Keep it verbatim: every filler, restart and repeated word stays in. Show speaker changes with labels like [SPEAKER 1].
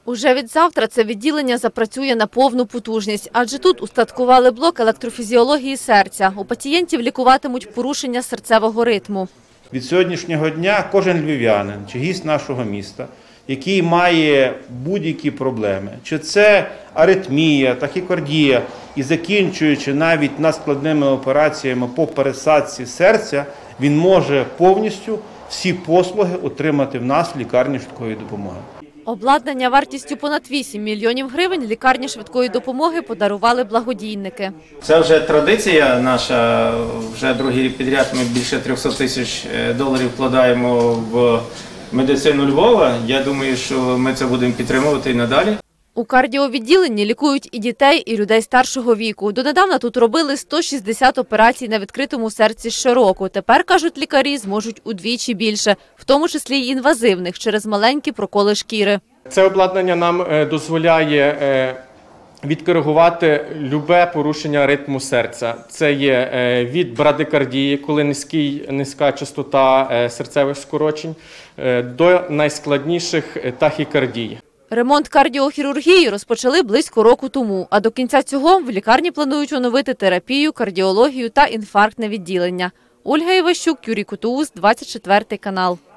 [SPEAKER 1] Уже від завтра це відділення запрацює на повну потужність, адже тут устаткували блок електрофізіології серця. У пацієнтів лікуватимуть порушення серцевого ритму.
[SPEAKER 2] Від сьогоднішнього дня кожен львів'янин чи гість нашого міста, який має будь-які проблеми, чи це аритмія, тахікардія, і закінчуючи навіть надскладними операціями по пересадці серця, він може повністю всі послуги отримати в нас в лікарні швидкої допомоги.
[SPEAKER 1] Обладнання вартістю понад вісім мільйонів гривень лікарні швидкої допомоги подарували благодійники.
[SPEAKER 3] Це вже традиція наша, вже другий рік підряд ми більше трьохсот тисяч доларів вкладаємо в медицину Львова. Я думаю, що ми це будемо підтримувати і надалі.
[SPEAKER 1] У кардіовідділенні лікують і дітей, і людей старшого віку. Донедавна тут робили сто шістдесят операцій на відкритому серці щороку. Тепер, кажуть лікарі, зможуть удвічі більше, в тому числі й інвазивних, через маленькі проколи шкіри.
[SPEAKER 4] Це обладнання нам дозволяє відкоригувати любе порушення ритму серця. Це є від брадикардії, коли низький, низька частота серцевих скорочень, до найскладніших тахікардій.
[SPEAKER 1] Ремонт кардіохірургії розпочали близько року тому, а до кінця цього в лікарні планують оновити терапію, кардіологію та інфарктне відділення. Ольга Іващук, Юрій Кутуус, двадцять четвертий канал.